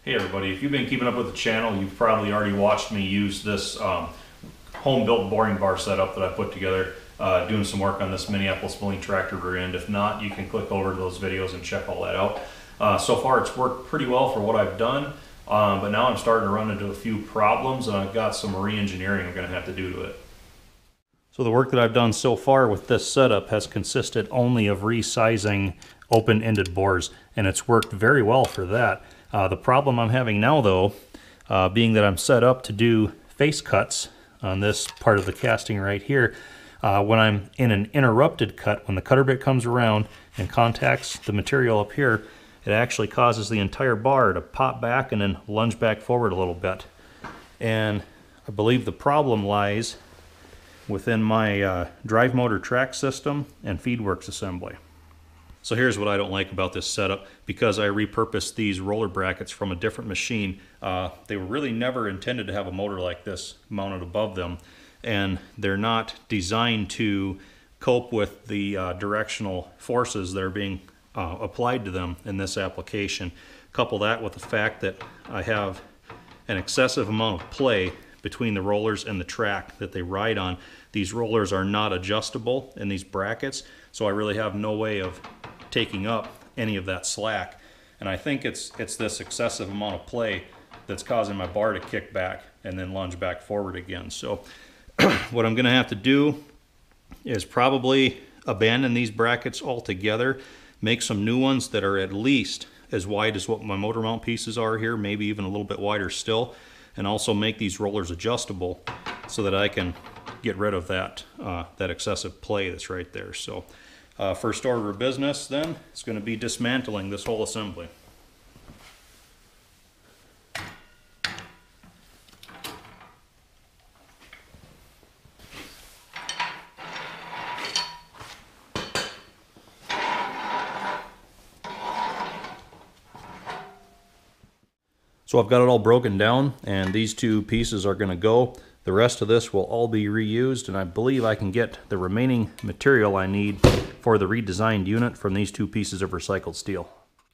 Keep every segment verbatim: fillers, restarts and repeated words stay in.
Hey everybody, if you've been keeping up with the channel, you've probably already watched me use this um, home-built boring bar setup that I put together, uh, doing some work on this Minneapolis-Moline tractor rear end. If not, you can click over to those videos and check all that out. Uh, so far it's worked pretty well for what I've done, um, but now I'm starting to run into a few problems and I've got some re-engineering I'm going to have to do to it. So the work that I've done so far with this setup has consisted only of resizing open-ended bores, and it's worked very well for that. Uh, the problem I'm having now, though, uh, being that I'm set up to do face cuts on this part of the casting right here, uh, when I'm in an interrupted cut, when the cutter bit comes around and contacts the material up here, it actually causes the entire bar to pop back and then lunge back forward a little bit. And I believe the problem lies within my uh, drive motor track system and feedworks assembly. So here's what I don't like about this setup. Because I repurposed these roller brackets from a different machine, uh, they were really never intended to have a motor like this mounted above them, and they're not designed to cope with the uh, directional forces that are being uh, applied to them in this application. Couple that with the fact that I have an excessive amount of play between the rollers and the track that they ride on. These rollers are not adjustable in these brackets, so I really have no way of taking up any of that slack. And I think it's it's this excessive amount of play that's causing my bar to kick back and then lunge back forward again. So what I'm going to have to do is probably abandon these brackets altogether, make some new ones that are at least as wide as what my motor mount pieces are here, maybe even a little bit wider still, and also make these rollers adjustable so that I can get rid of that uh, that excessive play that's right there. So uh, first order of business then, it's going to be dismantling this whole assembly. So I've got it all broken down, and these two pieces are going to go. The rest of this will all be reused, and I believe I can get the remaining material I need for the redesigned unit from these two pieces of recycled steel.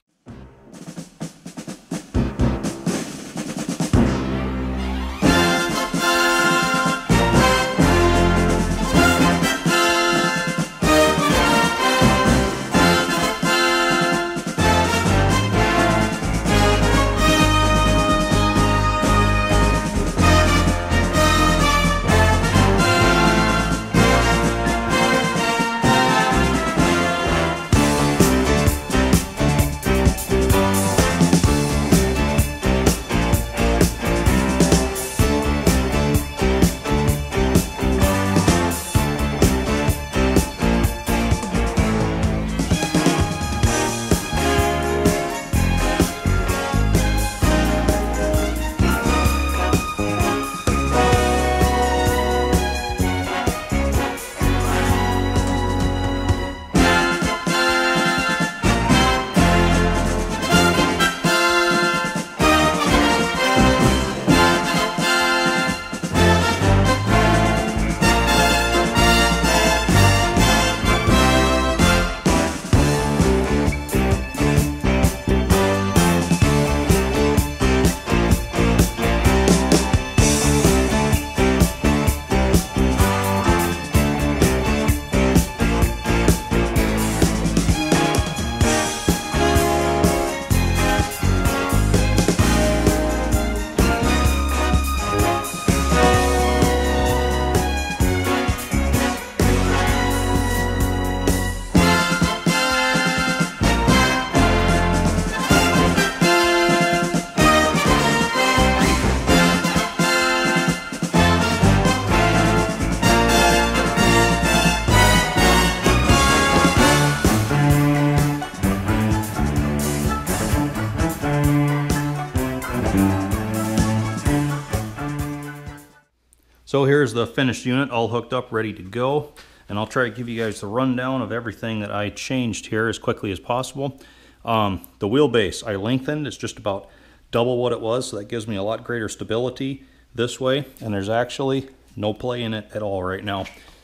So here's the finished unit all hooked up, ready to go, and I'll try to give you guys the rundown of everything that I changed here as quickly as possible. Um, the wheelbase I lengthened. It's just about double what it was, so that gives me a lot greater stability this way, and there's actually no play in it at all right now.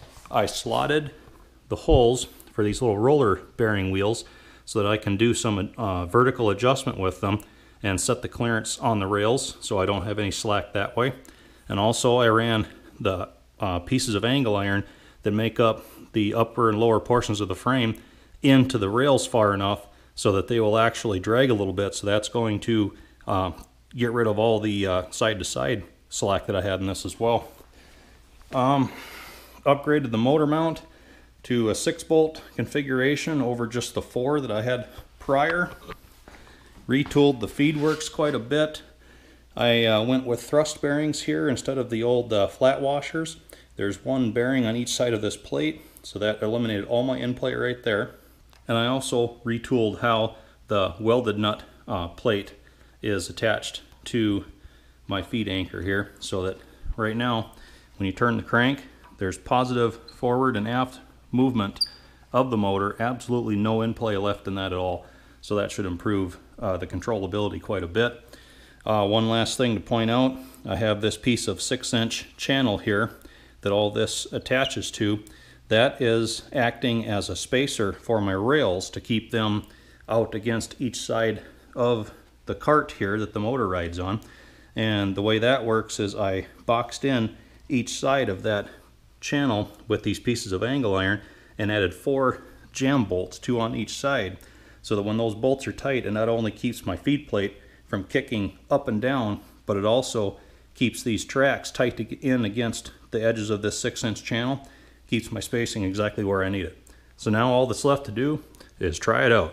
I slotted the holes for these little roller bearing wheels so that I can do some uh, vertical adjustment with them and set the clearance on the rails so I don't have any slack that way. And also I ran the uh, pieces of angle iron that make up the upper and lower portions of the frame into the rails far enough so that they will actually drag a little bit. So that's going to uh, get rid of all the uh, side-to-side slack that I had in this as well. Um, upgraded the motor mount to a six bolt configuration over just the four that I had prior. Retooled the feed works quite a bit. I uh, went with thrust bearings here instead of the old uh, flat washers. There's one bearing on each side of this plate, so that eliminated all my end plate right there. And I also retooled how the welded nut uh, plate is attached to my feed anchor here, so that right now when you turn the crank, there's positive forward and aft movement of the motor, absolutely no end play left in that at all. So that should improve uh, the controllability quite a bit. Uh, one last thing to point out, I have this piece of six inch channel here that all this attaches to. That is acting as a spacer for my rails to keep them out against each side of the cart here that the motor rides on. And the way that works is I boxed in each side of that channel with these pieces of angle iron and added four jam bolts, two on each side, so that when those bolts are tight, it not only keeps my feed plate from kicking up and down, but it also keeps these tracks tight in against the edges of this six inch channel, keeps my spacing exactly where I need it. So now all that's left to do is try it out.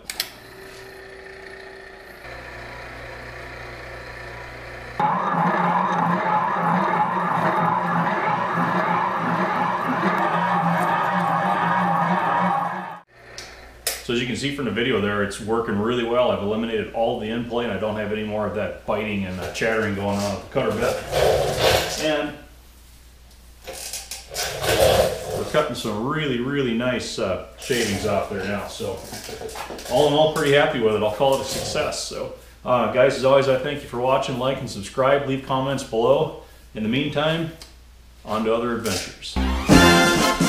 So as you can see from the video there, it's working really well. I've eliminated all of the end play and I don't have any more of that biting and uh, chattering going on with the cutter bit. And we're cutting some really, really nice uh, shavings off there now. So all in all, pretty happy with it. I'll call it a success. So uh, guys, as always, I thank you for watching. Like and subscribe. Leave comments below. In the meantime, on to other adventures.